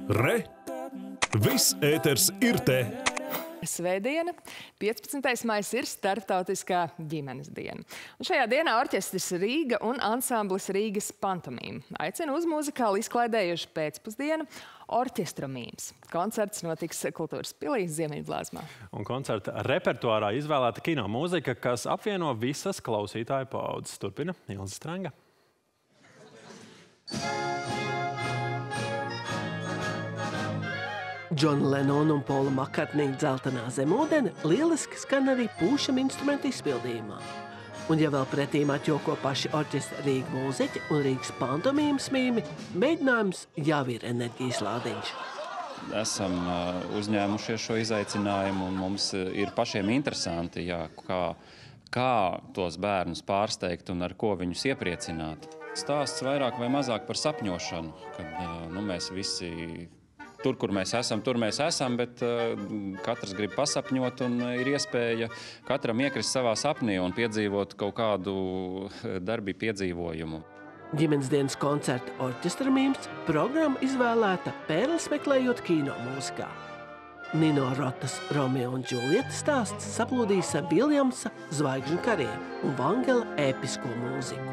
Re! Viss ēters ir te! Svētdiena, 15. maijs ir Starptautiskā ģimenes diena. Un šajā dienā orķestris Rīga un ansamblis Rīgas pantomīma aicina uz muzikāli izklaidējušu pēcpusdienu orķestra mīms. Koncerts notiks Kultūras pilī Ziemeļblāzmā. Un koncerta repertuārā izvēlēta kino mūzika, kas apvieno visas klausītāju paaudzes. Turpina Ilze Strenga. Džona Lenona un Paula Makartnija Dzeltenā zemūdene lieliski skan arī pūšam instrumentu izpildījumā. Un ja vēl pretīm atjoko paši orķestra Rīga mūziķi un Rīgas pantomīmas mīmi, mēģinājums jau ir enerģijas lādiņš. Esam uzņēmušies šo izaicinājumu un mums ir pašiem interesanti, kā tos bērnus pārsteigt un ar ko viņus iepriecināt. Stāsts vairāk vai mazāk par sapņošanu, kad mēs visi tur, kur mēs esam, bet katrs grib pasapņot un ir iespēja katram iekrist savā sapnī un piedzīvot kaut kādu darbību piedzīvojumu. Ģimenes dienas koncerta orķestra mīms programma izvēlēta pērles meklējot kino mūzikā. Nino Rotas Romeo un Džulieta stāsts saplūdīs ar Viljamsa Zvaigžņu kariem un Vangela episko mūziku.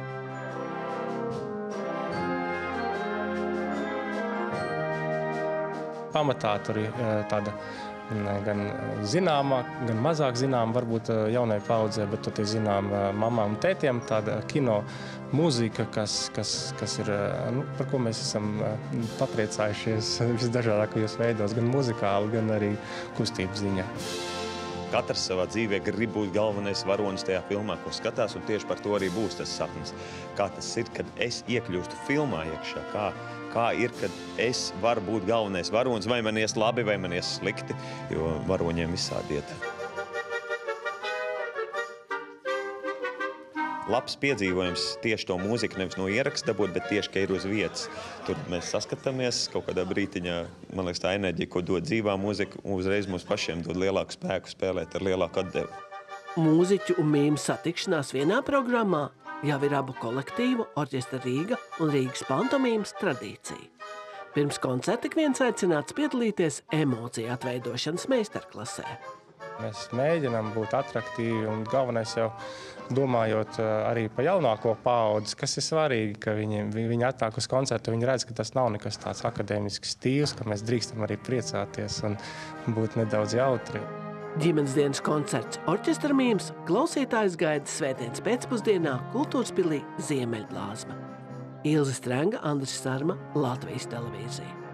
Pamatā tur ir tāda gan zināmā, gan mazāk zināma, varbūt jaunai paudzē, bet toties zinām mamām un tētiem, tāda kino mūzika, kas ir, par ko mēs esam papriecājušies visdažādākajos veidos, gan muzikāli, gan arī kustības ziņā. Katrs savā dzīvē grib būt galvenais varonis tajā filmā, ko skatās, un tieši par to arī būs tas sapnis. Kā tas ir, kad es iekļūstu filmā iekšā, kā ir, kad es varu būt galvenais varonis, vai man ies labi, vai man ies slikti, jo varoņiem visādi iet. Labs piedzīvojums tieši to mūziku nevis no ieraksta dabūt, bet tieši, ka ir uz vietas. Tur mēs saskatāmies kaut kādā brītiņā, man liekas, tā enerģija, ko dod dzīvā mūzika, uzreiz mums pašiem dod lielāku spēku spēlēt ar lielāku atdevi. Mūziķu un mīmu satikšanās vienā programmā jau ir abu kolektīvu orķestra Rīga un Rīgas pantomīmas tradīcija. Pirms koncerta ik viens aicināts piedalīties emociju atveidošanas meistarklasē. Mēs mēģinām būt atraktīvi un galvenais jau domājot arī par jaunāko paudzi, kas ir svarīgi, ka viņi atnāk uz koncertu, viņi redz, ka tas nav nekas tāds akadēmisks stils, ka mēs drīkstam arī priecāties un būt nedaudz jautri. Ģimenes dienas koncerts orķestra mīms klausītājs gaida svētdienas pēcpusdienā Kultūras pilī Ziemeļblāzma. Ilze Strenga, Andris Sarma, Latvijas televīzija.